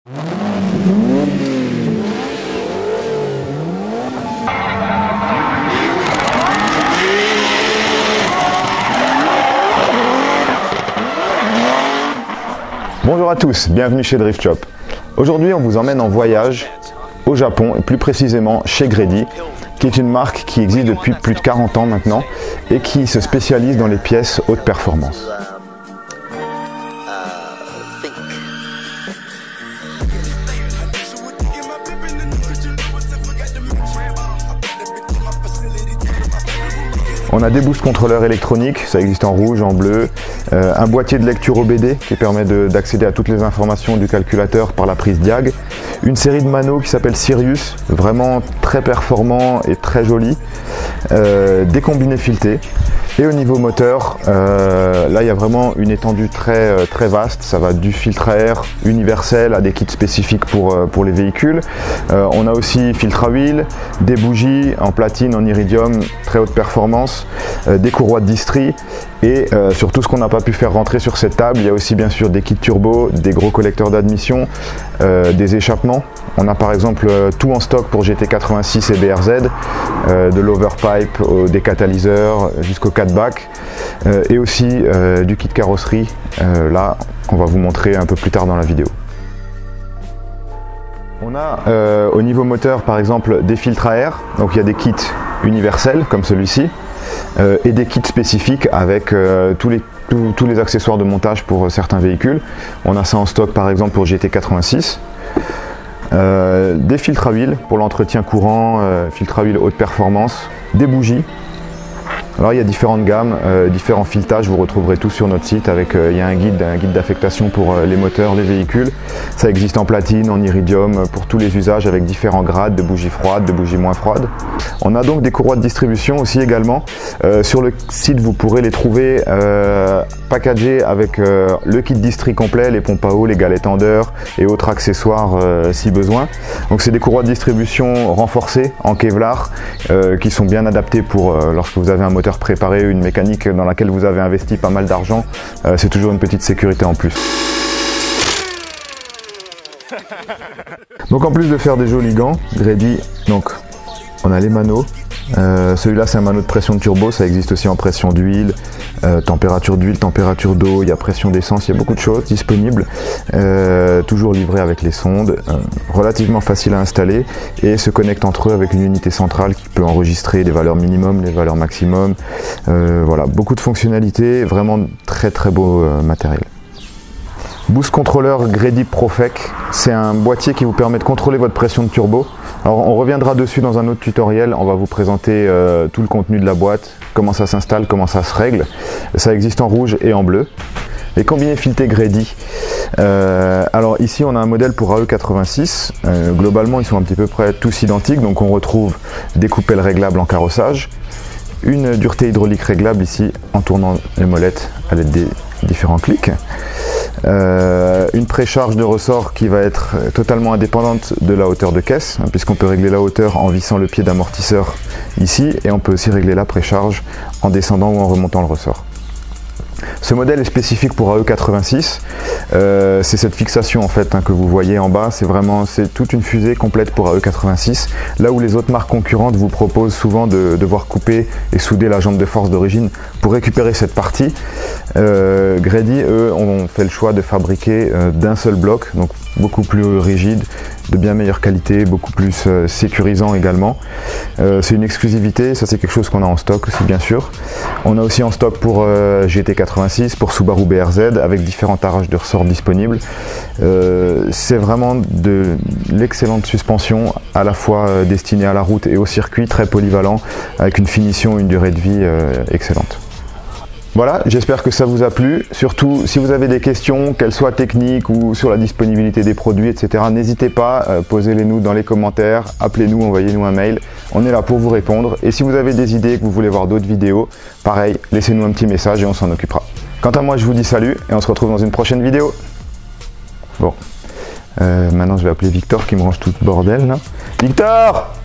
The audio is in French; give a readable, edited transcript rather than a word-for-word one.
Bonjour à tous, bienvenue chez Drift Shop. Aujourd'hui on vous emmène en voyage au Japon et plus précisément chez Gredi, qui est une marque qui existe depuis plus de 40 ans maintenant et qui se spécialise dans les pièces haute performance. On a des boost contrôleurs électroniques, ça existe en rouge, en bleu, un boîtier de lecture OBD qui permet d'accéder à toutes les informations du calculateur par la prise diag, une série de manos qui s'appelle Sirius, vraiment très performant et très joli, des combinés filetés. Et au niveau moteur, là il y a vraiment une étendue très vaste, ça va du filtre à air universel à des kits spécifiques pour les véhicules. On a aussi filtre à huile, des bougies en platine, en iridium, très haute performance, des courroies de distri et surtout ce qu'on n'a pas pu faire rentrer sur cette table, il y a aussi bien sûr des kits turbo, des gros collecteurs d'admission, des échappements. On a par exemple tout en stock pour GT86 et BRZ, de l'overpipe, des catalyseurs jusqu'au 4-back et aussi du kit carrosserie, là qu'on va vous montrer un peu plus tard dans la vidéo. On a au niveau moteur par exemple des filtres à air, donc il y a des kits universels comme celui-ci et des kits spécifiques avec tous les accessoires de montage pour certains véhicules. On a ça en stock par exemple pour GT86. Des filtres à huile pour l'entretien courant, filtres à huile haute performance, des bougies. Alors il y a différentes gammes, différents filetages, vous retrouverez tout sur notre site avec il y a un guide d'affectation pour les moteurs, les véhicules. Ça existe en platine, en iridium, pour tous les usages avec différents grades de bougies froides, de bougies moins froides. On a donc des courroies de distribution aussi également. Sur le site vous pourrez les trouver packagés avec le kit distri complet, les pompes à eau, les galets tendeurs et autres accessoires si besoin. Donc c'est des courroies de distribution renforcées en Kevlar qui sont bien adaptées pour lorsque vous avez un moteur préparé, une mécanique dans laquelle vous avez investi pas mal d'argent, c'est toujours une petite sécurité en plus. Donc en plus de faire des jolis gants, Gredi, donc on a les manos. Celui-là c'est un mano de pression de turbo, ça existe aussi en pression d'huile, température d'huile, température d'eau, il y a pression d'essence, il y a beaucoup de choses disponibles, toujours livré avec les sondes, relativement facile à installer et se connecte entre eux avec une unité centrale qui peut enregistrer les valeurs minimum, les valeurs maximum, voilà, beaucoup de fonctionnalités, vraiment très beau matériel. Boost Controller Gredi Profec, c'est un boîtier qui vous permet de contrôler votre pression de turbo. Alors on reviendra dessus dans un autre tutoriel, on va vous présenter tout le contenu de la boîte, comment ça s'installe, comment ça se règle. Ça existe en rouge et en bleu. Les combinés filetés Gredi. Alors ici on a un modèle pour AE86, globalement ils sont un petit peu près tous identiques, donc on retrouve des coupelles réglables en carrossage, une dureté hydraulique réglable ici en tournant les molettes à l'aide des différents clics. Une précharge de ressort qui va être totalement indépendante de la hauteur de caisse, hein, puisqu'on peut régler la hauteur en vissant le pied d'amortisseur ici et on peut aussi régler la précharge en descendant ou en remontant le ressort. Ce modèle est spécifique pour AE86, c'est cette fixation en fait hein, que vous voyez en bas, c'est toute une fusée complète pour AE86, là où les autres marques concurrentes vous proposent souvent de devoir couper et souder la jambe de force d'origine pour récupérer cette partie. Gredi, eux, ont fait le choix de fabriquer d'un seul bloc, donc beaucoup plus rigide, de bien meilleure qualité, beaucoup plus sécurisant également. C'est une exclusivité, ça c'est quelque chose qu'on a en stock aussi bien sûr. On a aussi en stock pour GT86, pour Subaru BRZ avec différents tarages de ressorts disponibles. C'est vraiment de l'excellente suspension à la fois destinée à la route et au circuit, très polyvalent avec une finition, une durée de vie excellente. Voilà, j'espère que ça vous a plu. Surtout, si vous avez des questions, qu'elles soient techniques ou sur la disponibilité des produits, etc., n'hésitez pas, posez-les nous dans les commentaires, appelez-nous, envoyez-nous un mail. On est là pour vous répondre. Et si vous avez des idées, que vous voulez voir d'autres vidéos, pareil, laissez-nous un petit message et on s'en occupera. Quant à moi, je vous dis salut et on se retrouve dans une prochaine vidéo. Bon, maintenant je vais appeler Victor qui me range tout le bordel là. Victor!